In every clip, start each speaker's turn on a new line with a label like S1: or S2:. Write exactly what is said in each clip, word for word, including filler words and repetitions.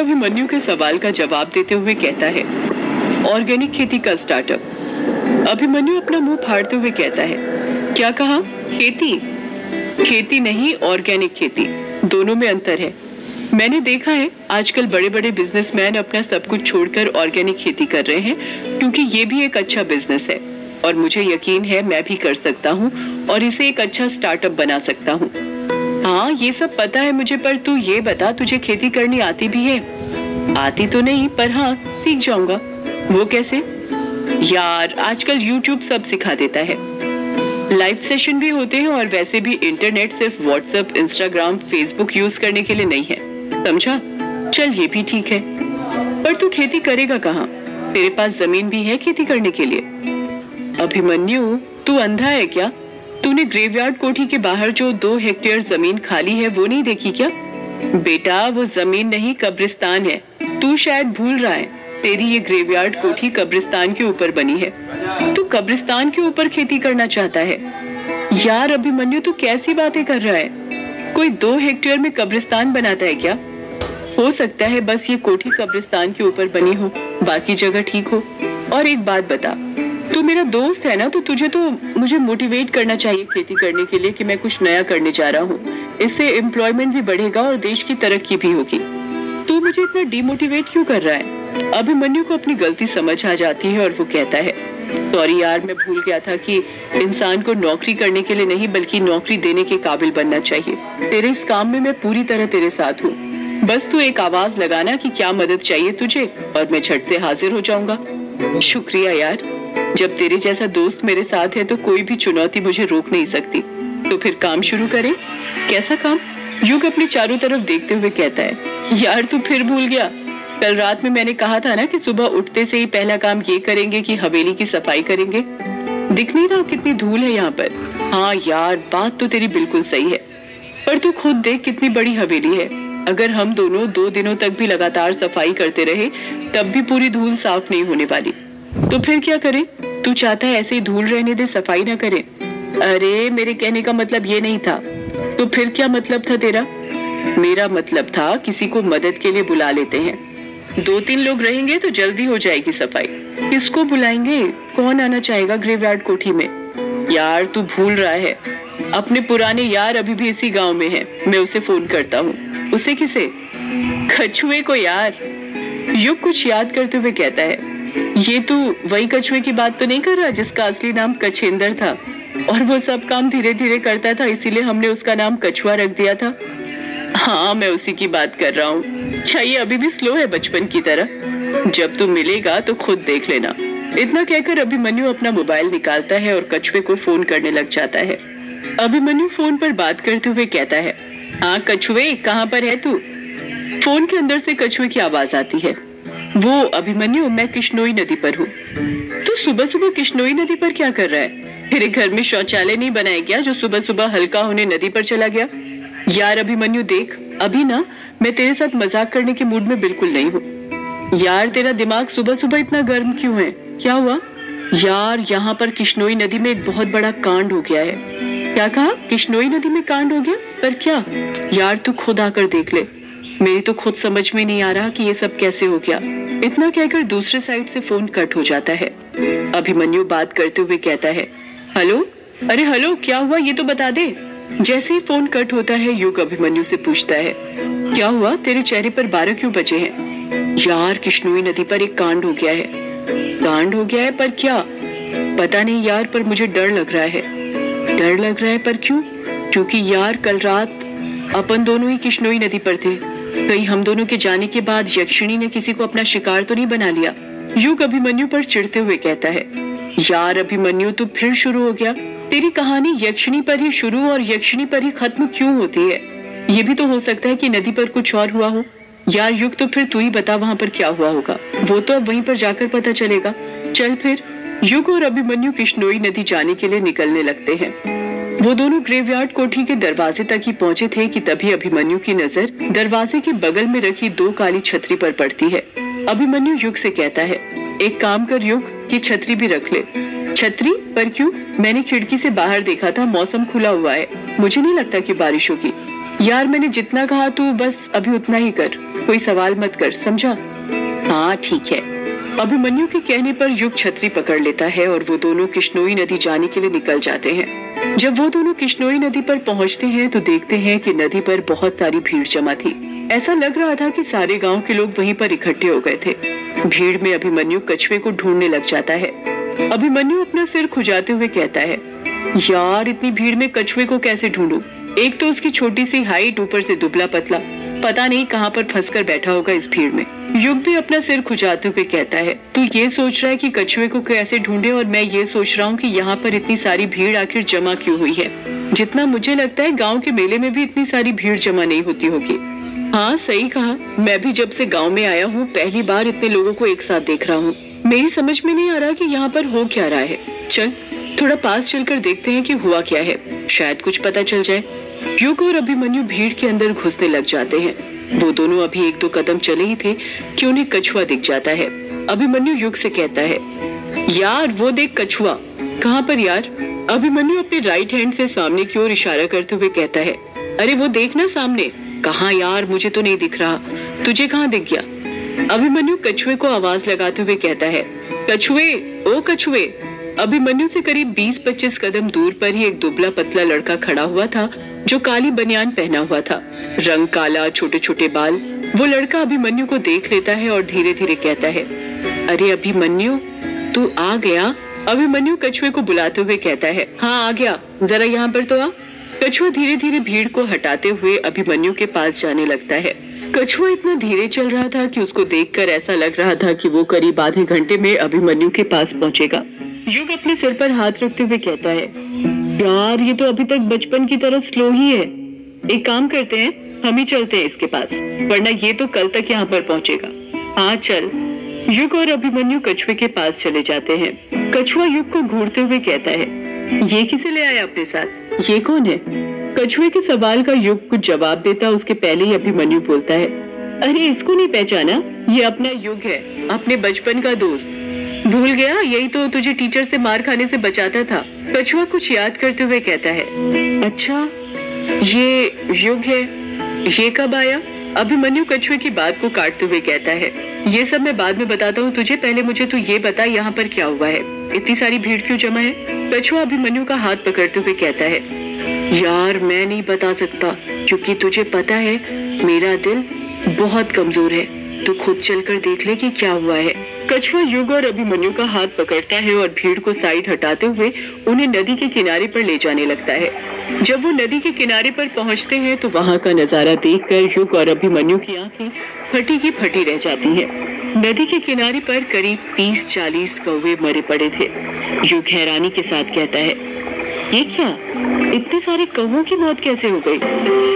S1: अभिमन्यु के सवाल का जवाब देते हुए कहता है, ऑर्गेनिक खेती का स्टार्टअप। अभिमन्यु अपना मुंह फाड़ते हुए कहता है, क्या कहा? खेती? खेती नहीं, ऑर्गेनिक खेती, दोनों में अंतर है। मैंने देखा है आजकल बड़े बड़े बिजनेसमैन अपना सब कुछ छोड़कर ऑर्गेनिक खेती कर रहे हैं, क्योंकि ये भी एक अच्छा बिजनेस है और मुझे यकीन है मैं भी कर सकता हूँ और इसे एक अच्छा स्टार्टअप बना सकता हूँ। हाँ, ये सब पता है मुझे, पर तू ये बता, तुझे खेती करनी आती भी है? आती तो नहीं, पर हाँ सीख जाऊंगा। वो कैसे? यार आजकल यूट्यूब सब सिखा देता है, लाइव सेशन भी होते हैं और वैसे भी इंटरनेट सिर्फ व्हाट्सएप, इंस्टाग्राम, फेसबुक यूज करने के लिए नहीं है, समझा? चल ये भी ठीक है, पर तू खेती करेगा कहाँ? तेरे पास जमीन भी है खेती करने के लिए? अभिमन्यु, तू अंधा है क्या? तूने ग्रेवयार्ड कोठी के बाहर जो दो हेक्टेयर जमीन खाली है वो नहीं देखी क्या? बेटा वो जमीन नहीं, कब्रिस्तान है। तू शायद भूल रहा है, तेरी ये ग्रेवयार्ड कोठी कब्रिस्तान के ऊपर बनी है। तू कब्रिस्तान के ऊपर खेती करना चाहता है? यार अभिमन्यु, तू कैसी बातें कर रहा है? कोई दो हेक्टेयर में कब्रिस्तान बनाता है क्या? हो सकता है बस ये कोठी कब्रिस्तान के ऊपर बनी हो, बाकी जगह ठीक हो। और एक बात बता, तू मेरा दोस्त है ना, तो तुझे तो मुझे मोटिवेट करना चाहिए खेती करने के लिए कि मैं कुछ नया करने जा रहा हूँ। इससे एम्प्लॉयमेंट भी बढ़ेगा और देश की तरक्की भी होगी। तू मुझे इतना डिमोटिवेट क्यों कर रहा है? अभिमन्यु को अपनी गलती समझ आ जाती है और वो कहता है, सॉरी यार, मैं भूल गया था कि इंसान को नौकरी करने के लिए नहीं बल्कि नौकरी देने के काबिल बनना चाहिए। तेरे इस काम में मैं पूरी तरह तेरे साथ हूँ। बस तू एक आवाज लगाना कि क्या मदद चाहिए तुझे और मैं झट से हाजिर हो जाऊंगा। शुक्रिया यार, जब तेरे जैसा दोस्त मेरे साथ है तो कोई भी चुनौती मुझे रोक नहीं सकती। तो फिर काम शुरू करें। कैसा काम? युग अपने चारों तरफ देखते हुए कहता है, यार तू फिर भूल गया? कल रात में मैंने कहा था ना कि सुबह उठते से ही पहला काम ये करेंगे कि हवेली की सफाई करेंगे। दिख नहीं रहा कितनी धूल है यहाँ पर? हाँ यार, बात तो तेरी बिल्कुल सही है, पर तू खुद देख कितनी बड़ी हवेली है। अगर हम दोनों दो दिनों तक भी लगातार सफाई करते रहे तब भी पूरी धूल साफ नहीं होने वाली। तो फिर क्या करें? तू चाहता है ऐसे ही धूल रहने दे, सफाई ना करे? अरे मेरे कहने का मतलब ये नहीं था। तो फिर क्या मतलब था तेरा? मेरा मतलब था किसी को मदद के लिए बुला लेते हैं, दो तीन लोग रहेंगे तो जल्दी हो जाएगी सफाई। किसको बुलाएंगे? कौन आना चाहेगा ग्रेवयार्ड कोठी में? यार तू भूल रहा है, अपने पुराने यार अभी भी इसी गांव में है, मैं उसे फोन करता हूँ। उसे किसे? कछुए को यार। युग कुछ याद करते हुए कहता है, ये तू वही कछुए की बात तो नहीं कर रहा जिसका असली नाम कछेंदर था और वो सब काम धीरे धीरे करता था, इसीलिए हमने उसका नाम कछुआ रख दिया था? हाँ मैं उसी की बात कर रहा हूँ। क्या ये अभी भी स्लो है बचपन की तरह? जब तू मिलेगा तो खुद देख लेना। इतना कहकर अभिमन्यु अपना मोबाइल निकालता है और कछुए को फोन करने लग जाता है। अभिमन्यु फोन पर बात करते हुए कहता है, हाँ कछुए, कहाँ पर है तू? फोन के अंदर से कछुए की आवाज आती है, वो अभिमन्यु, मैं किश्नोई नदी पर हूँ। तू सुबह सुबह किश्नोई नदी पर क्या कर रहा है? तेरे घर में शौचालय नहीं बनाया क्या जो सुबह सुबह हल्का होने नदी पर चला गया? यार अभिमन्यु देख, अभी ना मैं तेरे साथ मजाक करने के मूड में बिल्कुल नहीं हूँ। यार तेरा दिमाग सुबह सुबह इतना गर्म क्यों है? क्या हुआ? यार यहाँ पर किश्नोई नदी में एक बहुत बड़ा कांड हो गया है। क्या कहा? किश्नोई नदी में कांड हो गया? पर क्या? यार तू खुद आकर देख ले, मेरी तो खुद समझ में नहीं आ रहा कि ये सब कैसे हो गया। इतना कहकर दूसरे साइड से फोन कट हो जाता है। अभिमन्यु बात करते हुए कहता है, हेलो, अरे हेलो, क्या हुआ ये तो बता दे। जैसे ही फोन कट होता है युग अभिमन्यु से पूछता है, क्या हुआ, तेरे चेहरे पर बारह क्यों बजे हैं? यार किश्नोई नदी पर एक कांड हो गया है। कांड हो गया है? पर क्या? पता नहीं यार, पर मुझे डर लग रहा है। डर लग रहा है? पर क्यों? क्योंकि यार कल रात अपन दोनों ही किश्नोई नदी पर थे, कहीं हम दोनों के जाने के बाद यक्षिणी ने किसी को अपना शिकार तो नहीं बना लिया? युग अभिमन्यु पर चिढ़ते हुए कहता है, यार अभिमन्यु तू फिर शुरू हो गया। तेरी कहानी यक्षिणी पर ही शुरू और यक्षिणी पर ही खत्म क्यों होती है? ये भी तो हो सकता है कि नदी पर कुछ और हुआ हो। यार युग, तो फिर तू ही बता वहाँ पर क्या हुआ होगा, वो तो अब वहीं पर जाकर पता चलेगा। चल फिर। युग और अभिमन्यु किश्नोई नदी जाने के लिए निकलने लगते हैं। वो दोनों ग्रेवयार्ड कोठी के दरवाजे तक ही पहुंचे थे कि तभी अभिमन्यु की नजर दरवाजे के बगल में रखी दो काली छतरी पर पड़ती है। अभिमन्यु युग से कहता है, एक काम कर युग, की छतरी भी रख ले। छतरी? पर क्यों? मैंने खिड़की से बाहर देखा था, मौसम खुला हुआ है, मुझे नहीं लगता कि बारिश होगी। यार मैंने जितना कहा तू बस अभी उतना ही कर। कोई सवाल मत कर, समझा? हाँ ठीक है। अभिमन्यु के कहने पर युग छतरी पकड़ लेता है और वो दोनों किश्नोई नदी जाने के लिए निकल जाते हैं। जब वो दोनों किश्नोई नदी पर पहुंचते हैं तो देखते हैं कि नदी पर बहुत सारी भीड़ जमा थी। ऐसा लग रहा था कि सारे गांव के लोग वहीं पर इकट्ठे हो गए थे। भीड़ में अभिमन्यु कछुए को ढूंढने लग जाता है। अभिमन्यु अपना सिर खुजाते हुए कहता है, यार इतनी भीड़ में कछुए को कैसे ढूंढूं? एक तो उसकी छोटी सी हाइट, ऊपर से दुबला पतला, पता नहीं कहाँ पर फंसकर बैठा होगा इस भीड़ में। युग भी अपना सिर खुजाते हुए कहता है, तू ये सोच रहा है कि कछुए को कैसे ढूंढे और मैं ये सोच रहा हूँ कि यहाँ पर इतनी सारी भीड़ आखिर जमा क्यों हुई है। जितना मुझे लगता है गाँव के मेले में भी इतनी सारी भीड़ जमा नहीं होती होगी। हाँ सही कहा, मैं भी जब से गाँव में आया हूँ पहली बार इतने लोगों को एक साथ देख रहा हूँ। मेरी समझ में नहीं आ रहा कि यहाँ पर हो क्या रहा है। चल थोड़ा पास चलकर देखते हैं कि हुआ क्या है, शायद कुछ पता चल जाए। युग और अभिमन्यु भीड़ के अंदर घुसने लग जाते हैं। वो दोनों अभी एक दो कदम चले ही थे कि उन्हें कछुआ दिख जाता है। अभिमन्यु युग से कहता है, यार वो देख कछुआ। कहाँ पर यार? अभिमन्यु अपने राइट हैंड से सामने की ओर इशारा करते हुए कहता है, अरे वो देखना सामने। कहाँ यार, मुझे तो नहीं दिख रहा, तुझे कहाँ दिख गया? अभिमन्यु कछुए को आवाज लगाते हुए कहता है, कछुए, ओ कछुए। अभिमन्यु से करीब बीस पच्चीस कदम दूर पर ही एक दुबला पतला लड़का खड़ा हुआ था जो काली बनियान पहना हुआ था, रंग काला, छोटे छोटे बाल। वो लड़का अभिमन्यु को देख लेता है और धीरे धीरे कहता है, अरे अभिमन्यु तू आ गया? अभिमन्यु कछुए को बुलाते हुए कहता है, हाँ आ गया, जरा यहाँ पर तो आ। कछुआ धीरे धीरे भीड़ को हटाते हुए अभिमन्यु के पास जाने लगता है। कछुआ इतना धीरे चल रहा था कि उसको देखकर ऐसा लग रहा था कि वो करीब आधे घंटे में अभिमन्यु के पास पहुंचेगा। युग अपने सिर पर हाथ रखते हुए कहता है, यार ये तो अभी तक बचपन की तरह स्लो ही है। एक काम करते हैं, हम ही चलते हैं इसके पास, वरना ये तो कल तक यहाँ पर पहुंचेगा। हाँ चल। युग और अभिमन्यु कछुए के पास चले जाते हैं। कछुआ युग को घूरते हुए कहता है, ये किसे ले आया अपने साथ? ये कौन है? कछुए के सवाल का युग कुछ जवाब देता उसके पहले ही अभिमन्यु बोलता है, अरे इसको नहीं पहचाना? ये अपना युग है, अपने बचपन का दोस्त। भूल गया? यही तो तुझे टीचर से मार खाने से बचाता था। कछुआ कुछ याद करते हुए कहता है, अच्छा ये युग है, ये कब आया? अभिमन्यु कछुए की बात को काटते हुए कहता है, ये सब मैं बाद में बताता हूँ तुझे, पहले मुझे तू ये बता यहाँ पर क्या हुआ है, इतनी सारी भीड़ क्यों जमा है? कछुआ अभिमन्यु का हाथ पकड़ते हुए कहता है, यार मैं नहीं बता सकता, क्योंकि तुझे पता है मेरा दिल बहुत कमजोर है, तू खुद चलकर देख ले कि क्या हुआ है। कछुआ युग और अभिमन्यु का हाथ पकड़ता है और भीड़ को साइड हटाते हुए उन्हें नदी के किनारे पर ले जाने लगता है। जब वो नदी के किनारे पर पहुंचते हैं तो वहां का नजारा देखकर युग और अभिमन्यु की आंखें फटी की फटी रह जाती हैं। नदी के किनारे पर करीब तीस चालीस कौवे मरे पड़े थे। युग हैरानी के साथ कहता है, ये क्या, इतने सारे कौवों की मौत कैसे हो गई?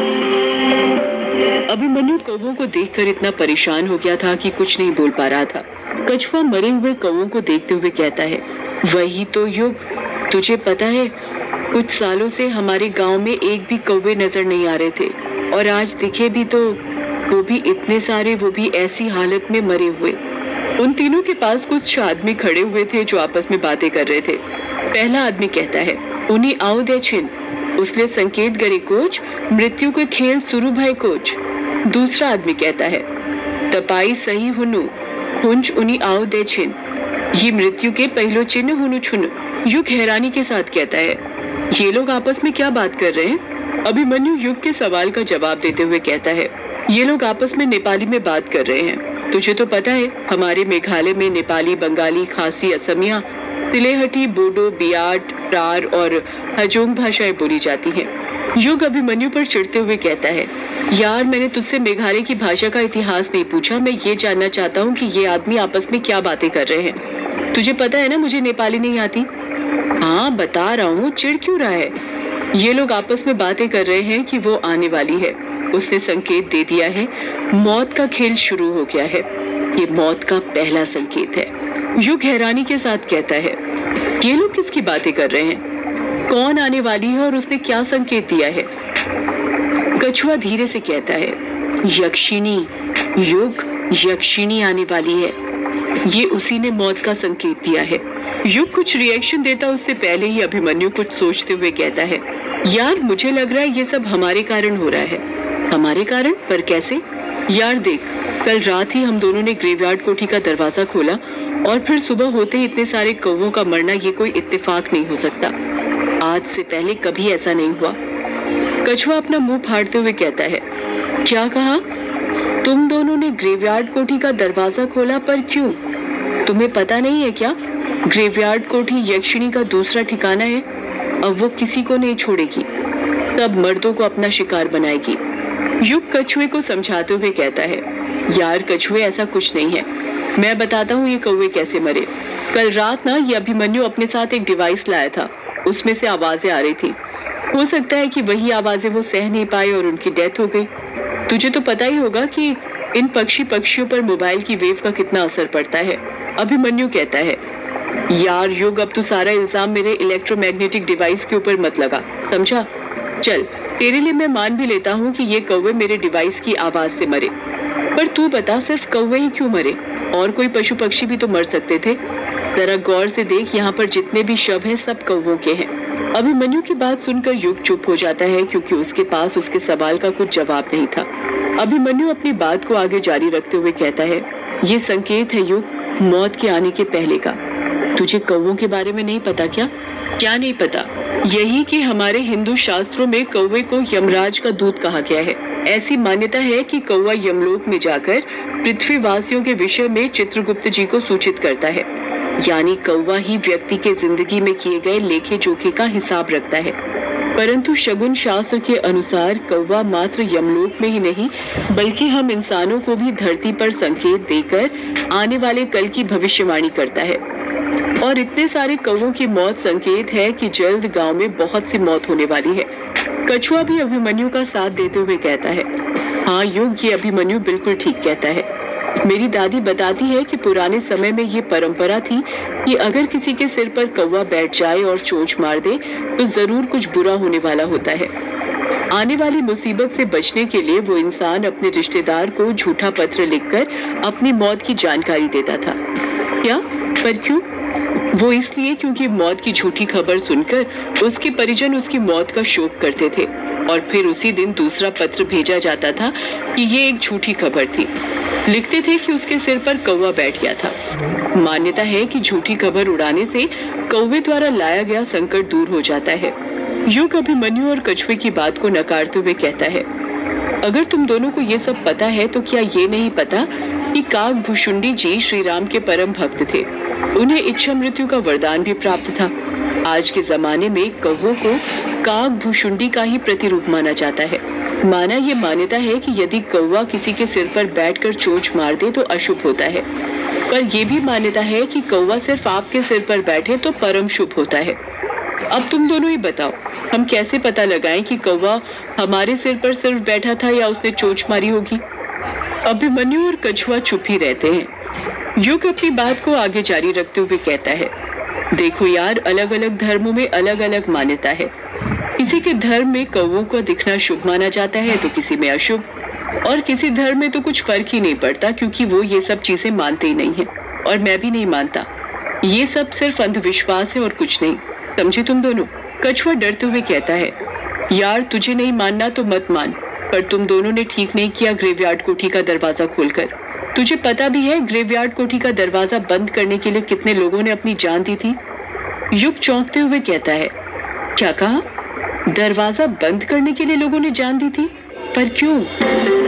S1: अभिमन्यु कौवों को देखकर इतना परेशान हो गया था कि कुछ नहीं बोल पा रहा था। कछुआ मरे हुए कौवों को देखते हुए कहता है, वही तो युग, तुझे पता है कुछ सालों से हमारे गांव में एक भी कौवे नजर नहीं आ रहे थे, और आज दिखे भी तो वो भी इतने सारे, वो भी ऐसी हालत में मरे हुए। उन तीनों के पास कुछ आदमी खड़े हुए थे जो आपस में बातें कर रहे थे। पहला आदमी कहता है, उन्हीं आओ दे छिन, उसने संकेत करे कोच, मृत्यु के खेल शुरू भय कोच। दूसरा आदमी कहता है, तपाई सही हुनु, हुंज उन्हीं आओ दे छिन, ये मृत्यु के पहलो चिन्ह हुनु छुन। युग हैरानी के साथ कहता है, ये लोग आपस में क्या बात कर रहे हैं? अभिमन्यु युग के सवाल का जवाब देते हुए कहता है, ये लोग आपस में नेपाली में बात कर रहे हैं। तुझे तो पता है हमारे मेघालय में नेपाली, बंगाली, खासी, असमिया, सिलेहटी, बोडो, बियाट, टार और हजोंग भाषाएं बोली जाती हैं। युग अभिमन्यु पर चिढ़ते हुए कहता है, यार मैंने तुझसे मेघालय की भाषा का इतिहास नहीं पूछा, मैं ये जानना चाहता हूँ कि ये आदमी आपस में क्या बातें कर रहे हैं। तुझे पता है ना मुझे नेपाली नहीं आती। हाँ बता रहा हूँ, चिढ़ क्यों रहा है? ये लोग आपस में बातें कर रहे हैं कि वो आने वाली है, उसने संकेत दे दिया है, मौत का खेल शुरू हो गया है, ये मौत का पहला संकेत है। युग हैरानी के साथ कहता है, ये लोग किसकी बातें कर रहे हैं? कौन आने वाली है और उसने क्या संकेत दिया है? कछुआ धीरे से कहता है, यक्षिणी। युग, यक्षिणी आने वाली है, ये उसी ने मौत का संकेत दिया है। युग कुछ रिएक्शन देता उससे पहले ही अभिमन्यु कुछ सोचते हुए कहता है, यार मुझे लग रहा है ये सब हमारे कारण हो रहा है। हमारे कारण? पर कैसे? यार देख, कल रात ही हम दोनों ने ग्रेवयार्ड कोठी का दरवाजा खोला और फिर सुबह होते ही इतने सारे कौवों का मरना ये कोई इत्तेफाक नहीं हो सकता। आज से पहले कभी ऐसा नहीं हुआ। कछुआ अपना मुंह फाड़ते हुए कहता है, क्या कहा? तुम दोनों ने ग्रेवयार्ड कोठी का दरवाजा खोला, पर क्यों? तुम्हें पता नहीं है क्या? ग्रेवयार्ड कोठी यक्षिणी का दूसरा ठिकाना है। अब वो किसी को नहीं छोड़ेगी, तब मर्दों को अपना शिकार बनाएगी। युग कछुए को समझाते हुए कहता है, यार कछुए, ऐसा कुछ नहीं है। मैं बताता हूँ ये कौवे कैसे मरे। कल रात ना ये अभिमन्यु अपने साथ एक डिवाइस लाया था, उसमें से आवाजें आ रही थी। हो सकता है कि वही आवाजें वो सह नहीं पाए और उनकी डेथ हो गई। तुझे तो पता ही होगा कि इन पक्षी पक्षियों पर मोबाइल की वेव का कितना असर पड़ता है। अभिमन्यु कहता है, यार युग, अब तू सारा इल्जाम मेरे इलेक्ट्रोमैग्नेटिक डिवाइस के ऊपर मत लगा, समझा? चल, तेरे लिए मैं मान भी लेता हूँ कि ये कौवे मेरे डिवाइस की आवाज से मरे, पर तू बता, सिर्फ कौवे ही क्यों मरे? और कोई पशु पक्षी भी तो मर सकते थे। जरा गौर से देख, यहाँ पर जितने भी शव हैं सब कौवों के हैं। अभिमन्यु की बात सुनकर युग चुप हो जाता है, क्योंकि उसके पास उसके सवाल का कुछ जवाब नहीं था। अभिमन्यु अपनी बात को आगे जारी रखते हुए कहता है, ये संकेत है युग, मौत के आने के पहले का। तुझे कौवों के बारे में नहीं पता क्या? क्या नहीं पता? यही कि हमारे हिंदू शास्त्रों में कौवे को यमराज का दूत कहा गया है। ऐसी मान्यता है कि कौवा यमलोक में जाकर पृथ्वीवासियों के विषय में चित्रगुप्त जी को सूचित करता है। यानी कौवा ही व्यक्ति के जिंदगी में किए गए लेखे जोखे का हिसाब रखता है। परंतु शगुन शास्त्र के अनुसार कौवा मात्र यमलोक में ही नहीं, बल्कि हम इंसानों को भी धरती पर संकेत देकर आने वाले कल की भविष्यवाणी करता है। और इतने सारे कौवों की मौत संकेत है कि जल्द गांव में बहुत सी मौत होने वाली है। कछुआ भी अभिमन्यु का साथ देते हुए कहता है, हाँ युग, ये अभिमन्यु बिल्कुल ठीक कहता है। मेरी दादी बताती है कि पुराने समय में ये परंपरा थी कि अगर किसी के सिर पर कौवा बैठ जाए और चोंच मार दे तो जरूर कुछ बुरा होने वाला होता है। आने वाली मुसीबत से बचने के लिए वो इंसान अपने रिश्तेदार को झूठा पत्र लिखकर अपनी मौत की जानकारी देता था। क्या? पर क्यों? वो इसलिए क्योंकि मौत की झूठी खबर सुनकर उसके परिजन उसकी मौत का शोक करते थे और फिर उसी दिन दूसरा पत्र भेजा जाता था कि ये एक झूठी खबर थी। लिखते थे कि उसके सिर पर कौवा बैठ गया था। मान्यता है कि झूठी खबर उड़ाने से कौवे द्वारा लाया गया संकट दूर हो जाता है। युग अभिमन्यु और कछुए की बात को नकारते हुए कहता है, अगर तुम दोनों को ये सब पता है तो क्या ये नहीं पता कि काकभूषुंडी जी श्री राम के परम भक्त थे। उन्हें इच्छा मृत्यु का वरदान भी प्राप्त था। आज के जमाने में कौवों को काकभूषुंडी का ही प्रतिरूप माना जाता है। माना ये मान्यता है कि यदि कौवा किसी के सिर पर बैठकर चोंच मार दे तो अशुभ होता है, पर यह भी मान्यता है कि कौवा सिर्फ आपके सिर पर बैठे तो परम शुभ होता है। अब तुम दोनों ही बताओ, हम कैसे पता लगाएं कि कौवा हमारे सिर पर सिर्फ बैठा था या उसने चोंच मारी होगी? अभिमन्यु और कछुआ चुप ही रहते हैं। युग अपनी बात को आगे जारी रखते हुए कहता है, देखो यार, अलग अलग धर्मों में अलग अलग मान्यता है। किसी के धर्म में कौवों को दिखना शुभ माना जाता है तो किसी में अशुभ, और किसी धर्म में तो कुछ फर्क ही नहीं पड़ता, क्योंकि वो ये सब चीजें मानते ही नहीं है। और मैं भी नहीं मानता। ये सब सिर्फ अंधविश्वास है और कुछ नहीं, समझे तुम दोनों? कछुआ डरते हुए कहता है, यार तुझे नहीं मानना तो मत मान, पर तुम दोनों ने ठीक नहीं किया ग्रेवयार्ड कोठी का दरवाजा खोलकर। तुझे पता भी है ग्रेवयार्ड कोठी का दरवाजा बंद करने के लिए कितने लोगों ने अपनी जान दी थी? युग चौंकते हुए कहता है, क्या कहा? दरवाजा बंद करने के लिए लोगों ने जान दी थी? पर क्यों?